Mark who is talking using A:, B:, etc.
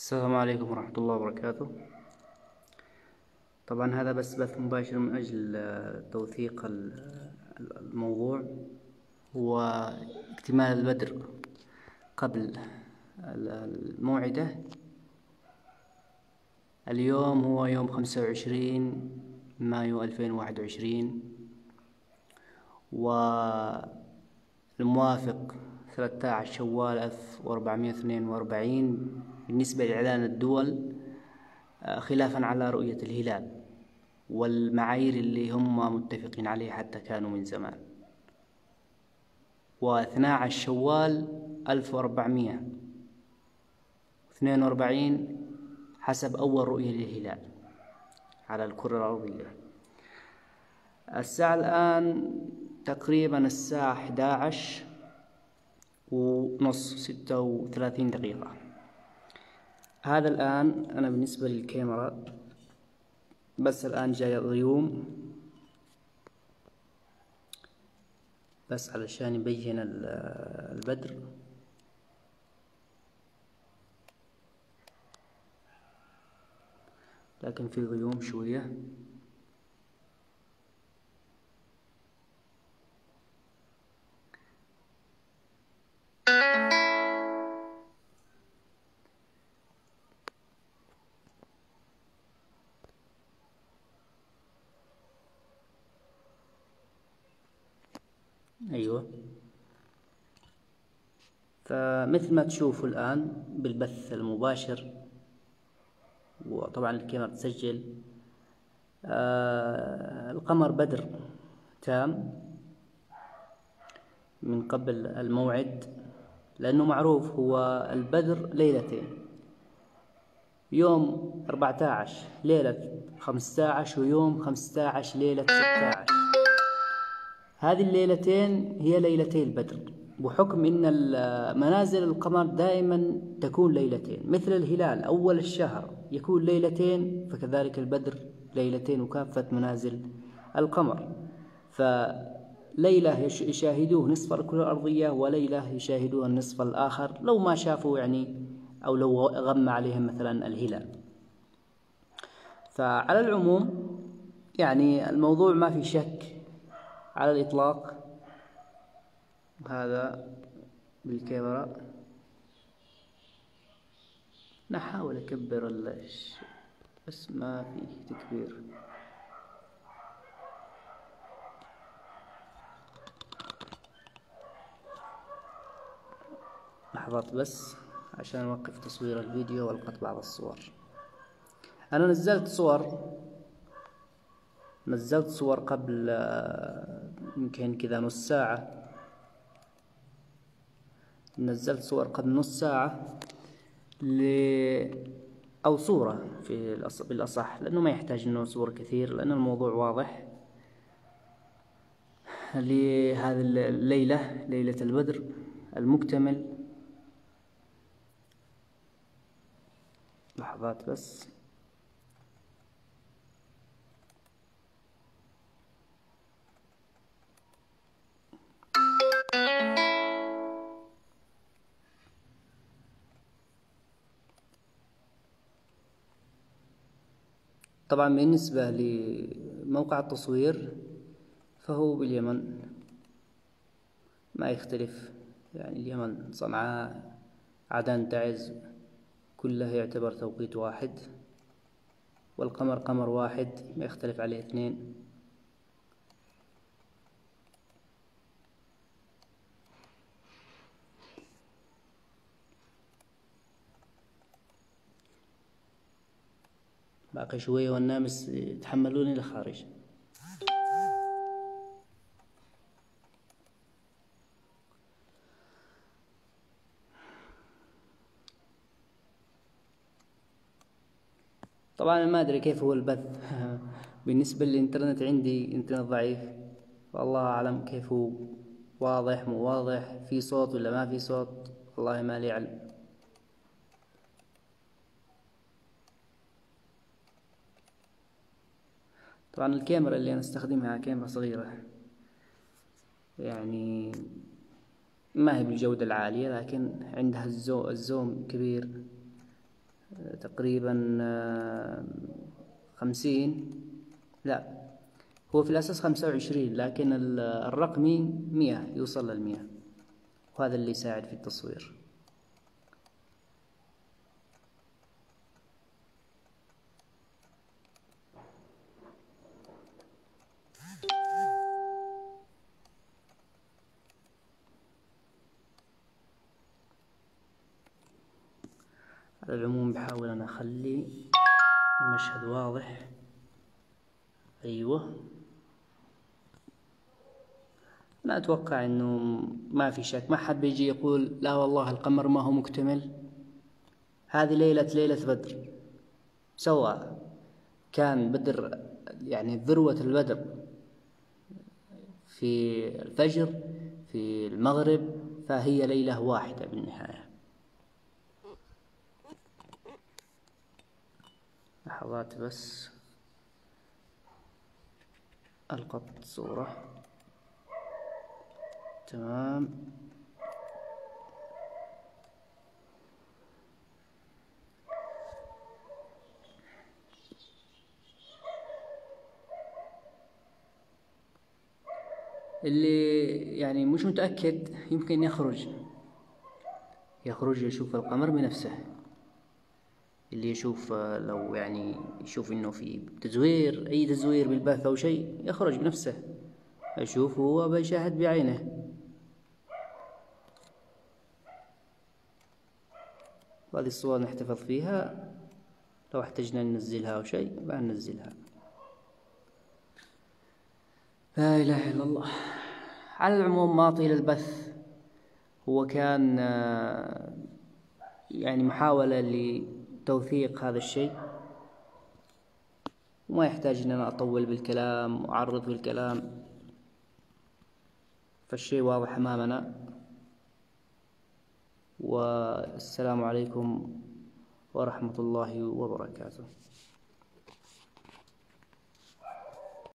A: السلام عليكم ورحمة الله وبركاته. طبعا هذا بث مباشر من أجل توثيق الموضوع، هو اكتمال البدر قبل الموعدة. اليوم هو يوم 25 مايو 2021، والموافق 13 شوال 1442 بالنسبة لإعلان الدول، خلافا على رؤية الهلال والمعايير اللي هم متفقين عليها حتى كانوا من زمان. و12 شوال 1442 حسب أول رؤية للهلال على الكرة الأرضية. الساعة الآن تقريبا الساعة 11:30، 36 دقيقة. هذا الآن أنا بالنسبة للكاميرا بس الآن جاي غيوم بس علشان يبين البدر. لكن في غيوم شوية. أيوة، فمثل ما تشوفوا الآن بالبث المباشر، وطبعا الكاميرا تسجل، القمر بدر تام من قبل الموعد، لأنه معروف هو البدر ليلتين، يوم 14 ليلة 15 ويوم 15 ليلة 16. هذه الليلتين هي ليلتي البدر، بحكم إن منازل القمر دائما تكون ليلتين، مثل الهلال أول الشهر يكون ليلتين، فكذلك البدر ليلتين وكافة منازل القمر. فليلة يشاهدوه نصف الكرة الأرضية، وليلة يشاهدوه النصف الآخر لو ما شافوا أو لو غم عليهم مثلا الهلال. فعلى العموم الموضوع ما في شك على الإطلاق. هذا بالكاميرا نحاول أكبر بس ما فيه تكبير. لحظات بس عشان أوقف تصوير الفيديو والقط بعض الصور. أنا نزلت صور قبل يمكن كذا نص ساعة. نزلت صور قبل نص ساعة أو صورة بالأصح، لأنه ما يحتاج إنه صور كثير، لأن الموضوع واضح. لهذه الليلة، ليلة البدر المكتمل. لحظات بس. طبعا بالنسبة لموقع التصوير فهو باليمن، ما يختلف. اليمن، صنعاء، عدن، تعز، كلها يعتبر توقيت واحد، والقمر قمر واحد ما يختلف عليه اثنين. باقي شوية والناس يتحملوني لخارج. طبعا ما أدري كيف هو البث بالنسبة للإنترنت، عندي إنترنت ضعيف، والله أعلم كيف هو، واضح مو واضح، في صوت ولا ما في صوت، والله ما لي علم. طبعا الكاميرا اللي أنا استخدمها كاميرا صغيرة، ما هي بالجودة العالية، لكن عندها الزوم كبير، تقريبا 50. لا، هو في الأساس 25، لكن الرقمي 100، يوصل لل100، وهذا اللي يساعد في التصوير. على العموم بحاول أنا أخلي المشهد واضح. أيوة، أنا أتوقع أنه ما في شك، ما حد بيجي يقول لا والله القمر ما هو مكتمل. هذه ليلة بدر، سواء كان بدر يعني ذروة البدر في الفجر في المغرب، فهي ليلة واحدة بالنهاية. لحظات بس ألقط صورة. تمام. اللي يعني مش متأكد يمكن يخرج يشوف القمر بنفسه. اللي يشوف لو يعني يشوف انه في تزوير، اي تزوير بالبث او شيء، يخرج بنفسه يشوف، هو بيشاهد بعينه. هذه الصور نحتفظ فيها، لو احتجنا ننزلها او شيء بننزلها. لا اله الا الله. على العموم ما طيل البث، هو كان يعني محاولة لتوثيق هذا الشيء، وما يحتاج ان انا اطول بالكلام واعرض بالكلام، فالشيء واضح امامنا. والسلام عليكم ورحمة الله وبركاته.